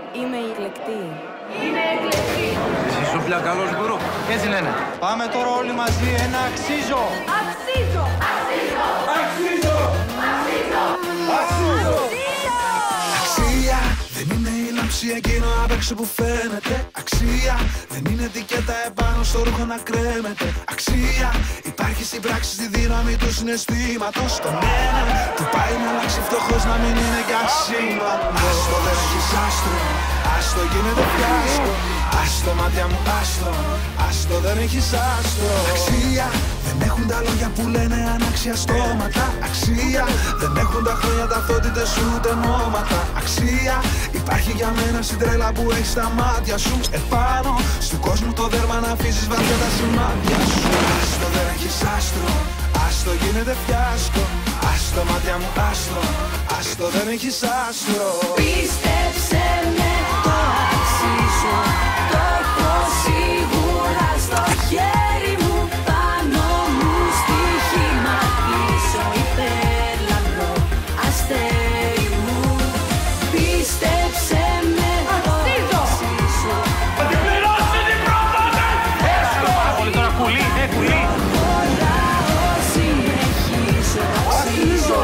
Είμαι η εκλεκτή. Είναι εκλεκτή. Εσύ σου πια καλός γκουρού. Έτσι λένε. Πάμε τώρα όλοι μαζί ένα αξίζω. Αξίζω. Αξίζω. Αξίζω. Αξίζω. Αξίζω. Αξία δεν είναι η λάμψη εκείνο απ' έξω που φαίνεται. Αξία δεν είναι ετικέτα επάνω στο ρούχο να κρέμεται. Αξία υπάρχει στην πράξη, στη δύναμη του συναισθήματος. Τον ένα του πάει να αλλάξει φτωχός να μην είναι για σήμα. Άστο δεν έχεις άστρο, άστο γίνεται φιάσκο. Άστο μάτια μου άστο, άστο δεν έχεις άστρο. Αξία δεν έχουν τα λόγια που λένε ανάξια στόματα. Αξία δεν έχουν τα χρόνια ταυτότητες ούτε ονόματα. Αξία υπάρχει για μένα στην τρέλα που έχεις στα μάτια σου. Επάνω στου κόσμου το δέρμα να αφήσεις βαθιά τα σημάδια σου. Άστο δεν έχεις άστρο, άστο γίνεται φιάσκο. Άστο μάτια μου άστο, άστο δεν έχεις άστρο. Πίστεψε με, το αξίζω. Το έχω σίγουρα στο χέρι μου. Πάνω μου στοίχημα πίσω υπέρλαμπρο αστέρι μου. Πίστεψε με, το αξίζω. Θα την πληρώσει την πρόταση! Έστω! Πολύ τώρα κουλή, κουλή. Κολλάω, συνεχίζω, αξίζω.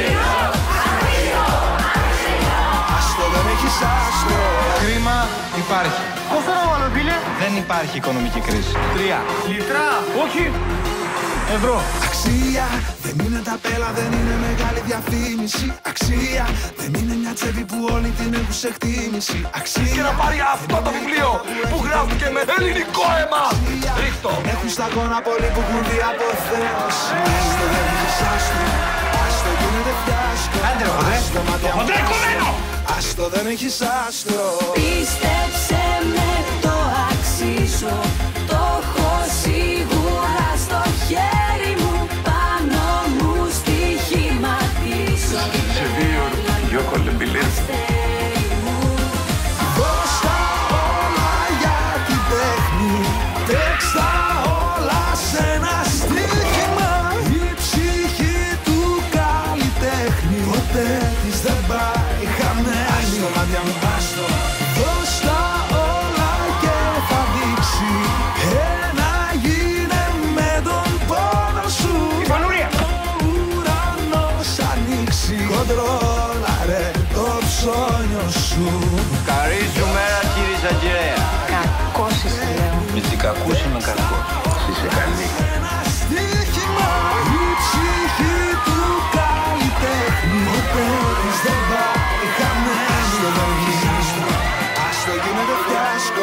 Άστο δεν έχεις άστρο. Κρίμα υπάρχει. Πόσο να βάλω, φίλε? Δεν υπάρχει οικονομική κρίση. 3 λίτρα. Όχι. Ευρώ. Αξία δεν είναι τα πέλα, δεν είναι μεγάλη διαφήμιση. Αξία δεν είναι μια τσέπη που όλοι την έχουν σε εκτίμηση. Αξία Και να πάρει αυτό το βιβλίο που γράφτηκε με ελληνικό αίμα. Ρίχτω. έχουν σταγόνα πολλοί που έχουν δει αποθέωση. Άστο δεν έχεις άστρο, άστο γίνεται φιάσκο. Άντε ρε χοντρέ. Άστο μάτια μου Χοντρέ κομμένο! άστο δεν έχεις άστρο. Πίστεψε με, το αξίζω. Το έχω σίγουρα στο χέρι μου. Πάνω μου στοίχημα πίσω Δυο κολεμπιλές. αστέρι μου. Δώσ' τα όλα για την τέχνη. Παίξ' τα όλα σε ένα στοίχημα. Η ψυχή του καλλιτέχνη ποτέ της δεν πάει χαμένη. Άστο μάτια μου άστο. Δώσ' τα όλα και θα δείξει. Ένα γίνε με τον πόνο σου. Η φανουρία. Ο ουρανός ανοίξει. Κοντρόλαρε το ψώνιο σου. Καλή σου μέρα, κύριε Σαγγελέα. Κακός είσαι, λέω. Με τι κακούς είμαι κακός. Είσαι καλή. Ένα στοίχημα. Η ψυχή του καλλιτέχνη ποτέ της δεν πάει χαμένη. Άστο δεν έχεις άστρο, άστο γίνεται φιάσκο.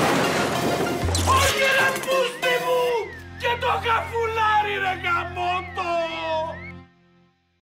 Όχι ρε πούστη μου! Και το καφουλάρι ρε γαμότο!